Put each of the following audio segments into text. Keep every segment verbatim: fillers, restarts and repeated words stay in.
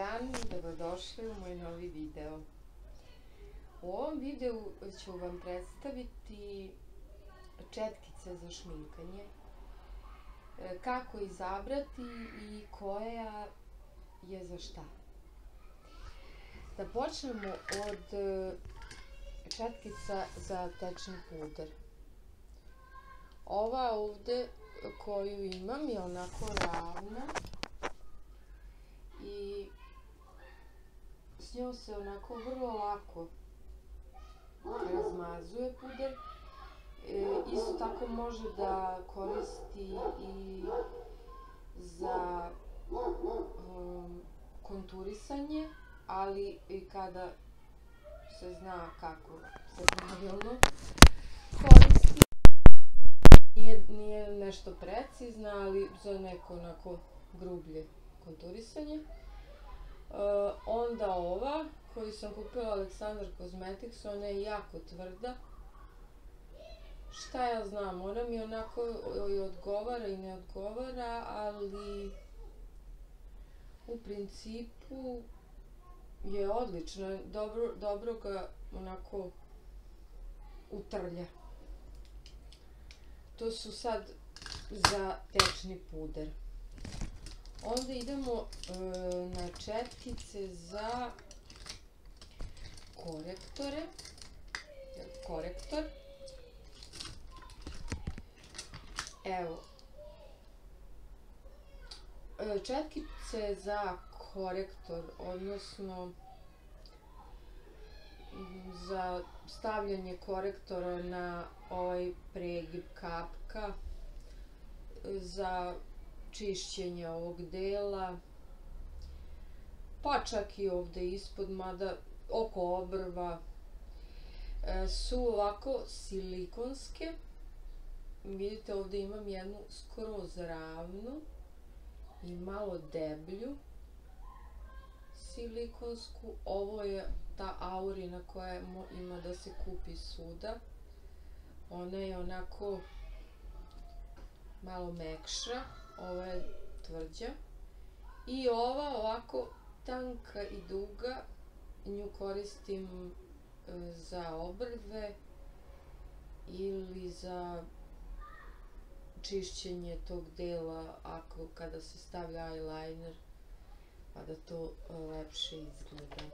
dan, dobrodošli u moj novi video. U ovom videu ću vam predstaviti četkice za šminkanje, kako izabrati i koja je za šta. Da počnemo od četkica za tečni puder. Ova ovde koju imam je onako ravna i s njom se onako vrlo lako razmazuje puder. E, isto tako može da koristi i za um, konturisanje, ali i kada se zna kako se pravilno koristi. Nije, nije nešto precizno, ali za neko onako grublje konturisanje. E, onda ova koju sam kupila Aleksandar Cosmetics, ona je jako tvrda. Šta ja znam, ona mi onako i odgovara i ne odgovara, ali u principu je odlično, dobro, dobro ga onako utrlja. To su sad za tečni puder. Onda idemo e, na četkice za korektore. Korektor. Evo. E, četkice za korektor, odnosno za stavljanje korektora na ovaj pregib kapka, za čišćenje ovog dela, pa čak i ovde ispod, mada oko obrva, e, su ovako silikonske. Vidite, ovde imam jednu skroz ravnu i malo deblju silikonsku. Ovo je ta aurina koja ima da se kupi svuda. Ona je onako malo mekša, ova je tvrđa. I ova ovako tanka i duga, nju koristim za obrve ili za čišćenje tog dela ako kada se stavlja eyeliner, pa da to lepše izgleda.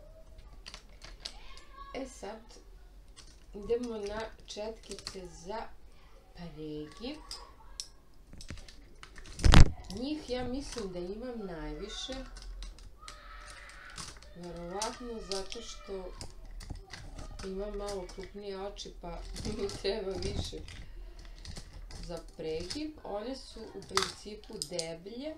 E sad idemo na četkice za pregib. Njih ja mislim da imam najviše, verovatno zato što imam malo krupnije oči, pa mi treba više za pregib. One su u principu deblje,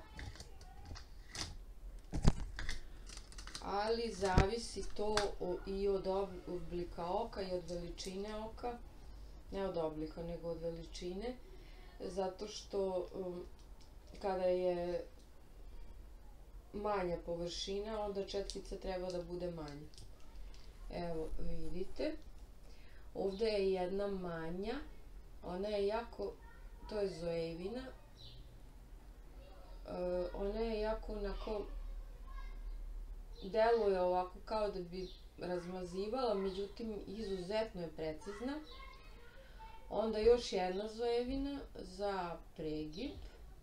ali zavisi to i od oblika oka i od veličine oka, ne od oblika nego od veličine, zato što um, kada je manja površina, onda četkica treba da bude manja. Evo vidite, ovde je jedna manja, ona je jako, to je Zoevina, e, ona je jako onako, deluje ovako kao da bi razmazivala, međutim izuzetno je precizna. Onda još jedna Zoevina za pregib,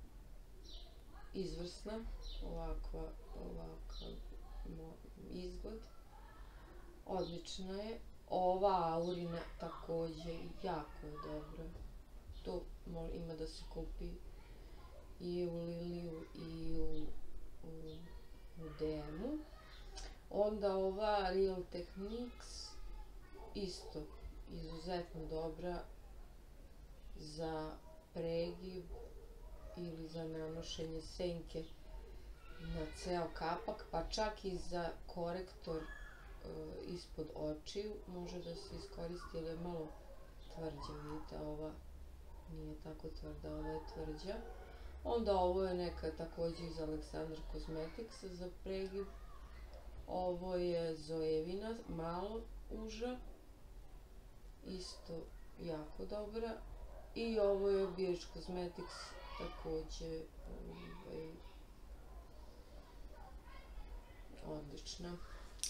izvrsna, ovakva, ovakav izgled, odlična je. Ova aurina takođe jako je dobra, to ima da se kupi i u Liliju i u, u, u D M-u. Onda ova Real Techniques, isto izuzetno dobra za pregib ili za nanošenje senke na ceo kapak, pa čak i za korektor e, ispod očiju može da se iskoristi, ali je malo tvrđa, vidite, ova nije tako tvrda, ova je tvrđa. Onda ovo je neka takođe iz Aleksandar Cosmetics za pregib. Ovo je Zoevina, malo uža, isto jako dobra. I ovo je B H Cosmetics, takođe ovaj, odlična.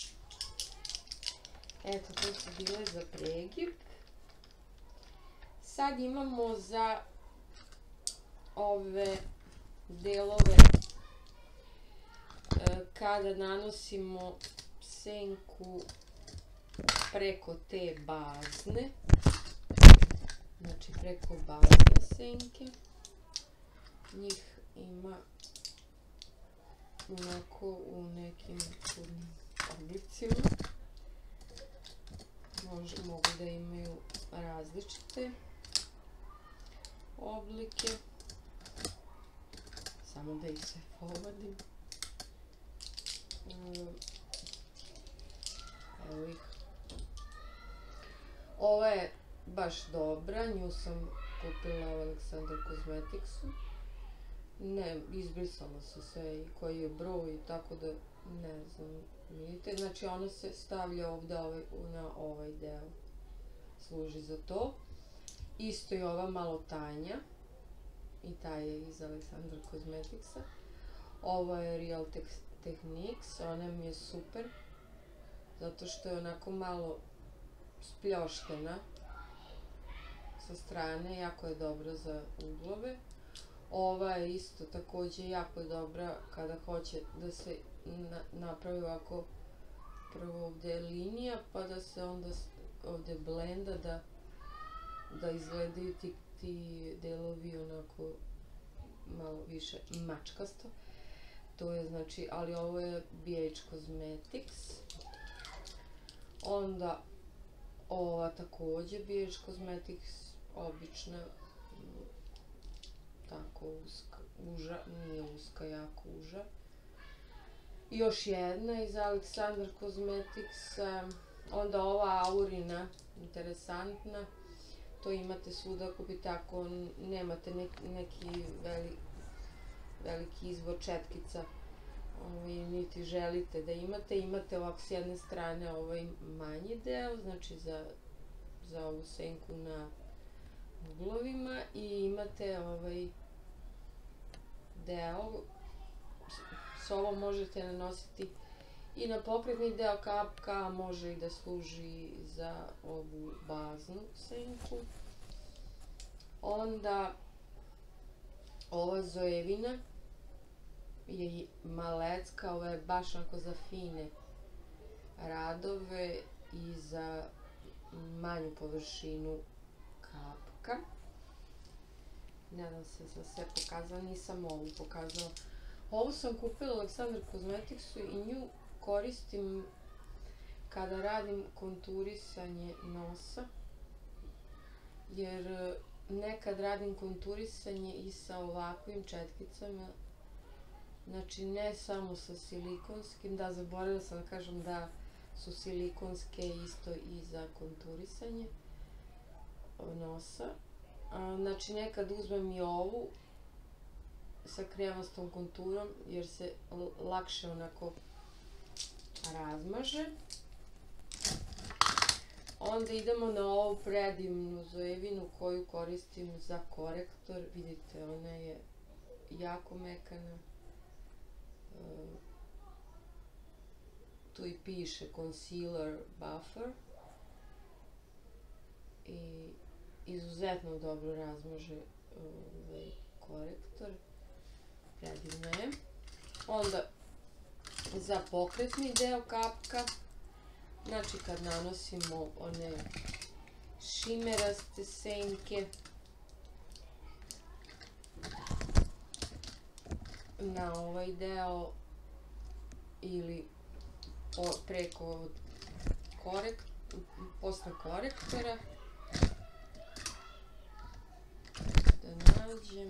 Eto, to su bile za pregib. Sad imamo za ove delove kada nanosimo senku preko te bazne, znači preko bazne senke. Njih ima onako u nekim čudnim oblicima. Mogu da imaju različite oblike. Samo da ih sve povadim. Evo ih. Ova je baš dobra, nju sam kupila u Aleksandar Kozmetiksu. Ne, izbrisala se sve i koji je broj, tako da ne znam, vidite. Znači ona se stavlja ovde na ovaj deo, služi za to. Isto je ova malo tanja i ta je iz Aleksandar Kozmetiksa. Ovo je Real Techniques, ona mi je super, zato što je onako malo spljoštena sa strane, jako je dobra za uglove. Ova je isto takođe jako dobra kada hoće da se napravi ovako prvo ovde linija, pa da se onda ovde blenda, da izgledaju ti delovi onako malo više mačkasto. To je znači, ali ovo je B H Cosmetics. Onda ova takođe B H Cosmetics, obična, tako uska, uža, nije uska, jako uža. I još jedna iz Aleksandar Kozmetiks, onda ova Aurina, interesantna, to imate svuda kupite ako nemate neki veliki izbor četkica, niti želite da imate, imate ovako s jedne strane ovaj manji deo, znači za ovu senku na uglovima, i imate ovaj deo, s ovom možete nanositi i na pokretni deo kapka, a može i da služi za ovu baznu senku. Onda ova Zoevina je malecka, ova je baš onako za fine radove i za manju površinu kapka. Nadam se da sam sve pokazala, nisam ovu pokazala. Ovu sam kupila u Aleksandar Kozmetiksu i nju koristim kada radim konturisanje nosa, jer nekad radim konturisanje i sa ovakvim četkicama, znači ne samo sa silikonskim, da, zaboravila sam da kažem da su silikonske isto i za konturisanje nosa. Znači nekad uzmem i ovu sa kremastom konturom, jer se lakše onako razmaže. Onda idemo na ovu predivnu Zoevinu koju koristim za korektor. Vidite, ona je jako mekana. Tu i piše concealer buffer i izuzetno dobro razmaže korektor. Predivno je. Onda za pokretni deo kapka, znači kad nanosimo one šimeraste senke na ovaj deo ili preko posle korektora, da nađem,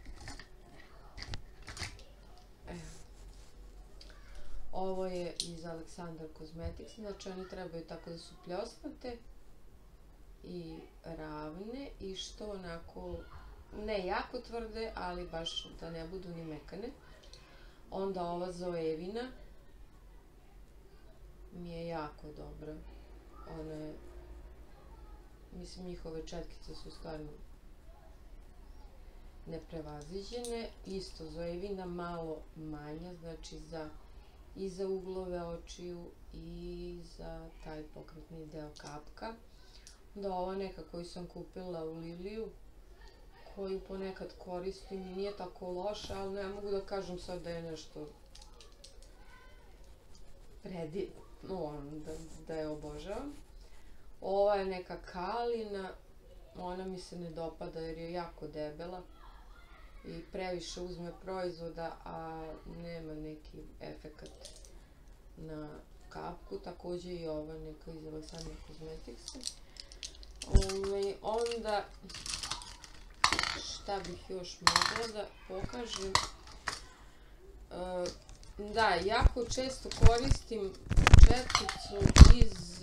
ovo je iz Aleksandar Kozmetiks, znači oni trebaju tako da su pljosnate i ravne i što onako, ne jako tvrde, ali baš da ne budu ni mekane. Onda ova Zoevina mi je jako dobra, ona je, mislim njihove četkice su stvarno neprevaziđene. Isto Zoevina malo manja, znači za i za uglove očiju i za taj pokretni deo kapka. Onda ova neka koju sam kupila u Liliju, koju ponekad koristim i nije tako loša, ali ne mogu da kažem sad da je nešto predivno, da je obožavam. Ova je neka kalina, ona mi se ne dopada jer je jako debela i previše uzme proizvoda, a nema neki efekat na kapku. Takođe i ova neka iz Alexandra Cosmeticsa. Onda, šta bih još mogla da pokažem? Da, jako često koristim četkicu iz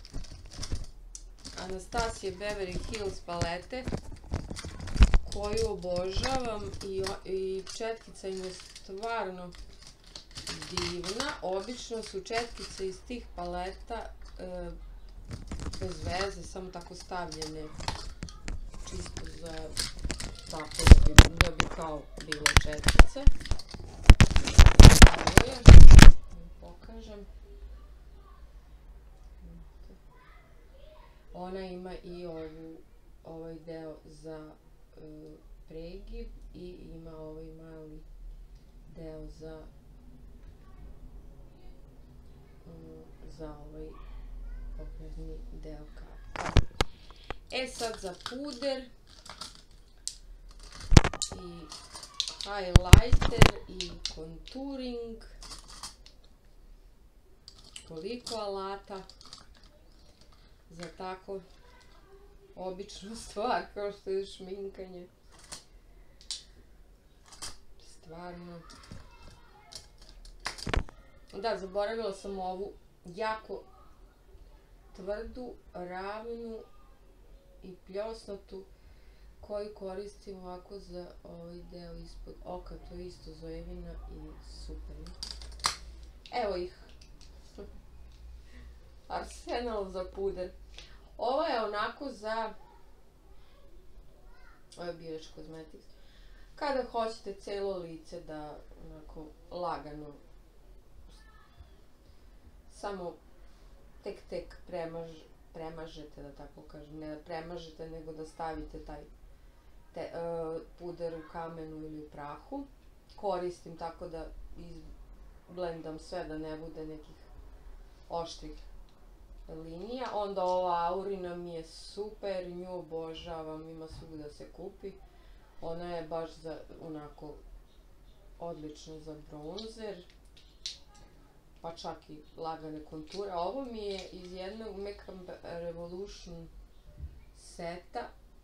Anastasia Beverly Hills palete, koju obožavam i četkica im je stvarno divna. Obično su četkice iz tih paleta bez veze, samo tako stavljene čisto za tako da bi kao bilo četkice. Ovo je, da pokažem. Ona ima i ovaj deo za pregib i ima ovaj mali deo za za ovaj pokretni deo kapka. E sad za puder i highlighter i contouring. Toliko alata za tako običnu stvar kao što je šminkanje. Stvarno. Da, zaboravila sam ovu jako tvrdu, ravnu i pljosnatu koju koristim ovako za ovaj deo ispod oka. To je isto Zojevina i super. Evo ih. Arsenal za puder. Ovo je onako za, ovo je Bioč Cosmetics, kada hoćete celo lice da onako lagano samo tek tek premažete, da tako kažem, ne da premažete nego da stavite taj puder u kamenu ili u prahu. Koristim tako da izblendam sve da ne bude nekih oštrih linija. Onda ova Aurina mi je super, nju obožavam, ima svugde da se kupi. Ona je baš za onako odlična za bronzer, pa čak i lagane konture. Ovo mi je iz jednog Makeup Revolution seta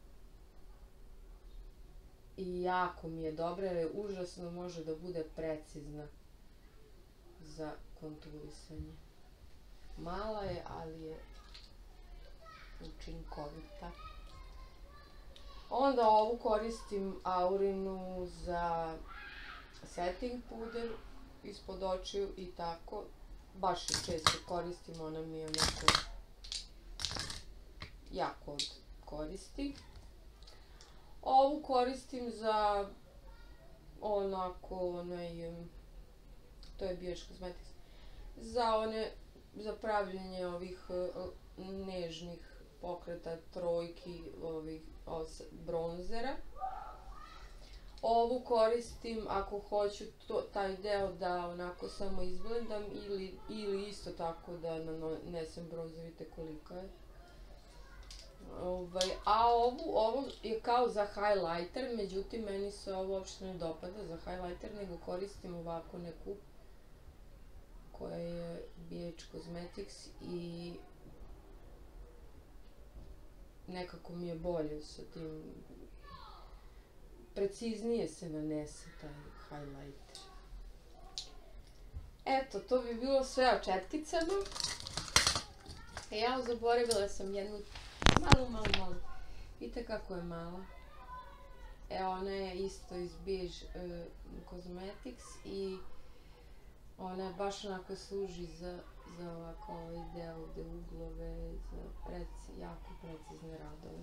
i jako mi je dobra jer je užasno može da bude precizna za konturisanje. Mala je, ali je učinkovita. Onda ovu koristim Aurinu za setting puder ispod očiju i tako. Baš je često koristim, ona mi je onako jako od koristi. Ovu koristim za onako onaj, to je Bioč Cosmetics, za one, za pravljenje ovih nežnih pokreta, trojki, ovih bronzera. Ovu koristim ako hoću taj deo da onako samo izblendam ili isto tako da nanesem bronzer, vidite kolika je. A ovo je kao za highlighter, međutim meni se ovo uopšte ne dopada za highlighter, nego koristim ovako neku koja je Bioč Cosmetics i nekako mi je bolje sa tim, preciznije se nanese taj highlighter. Eto, to bi bilo sve o četkicama. Ja zaboravila sam jednu malu, malu, malu. Vidite kako je mala. Evo, ona je isto iz Bioč Cosmetics i ona baš onako služi za ovako ovaj deo ovde uglove, za jako precizne radove.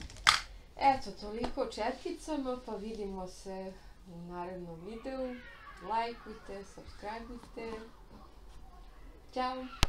Eto, toliko o četkicama, pa vidimo se u narednom videu. lajkujte, subscribeujte. Ćao!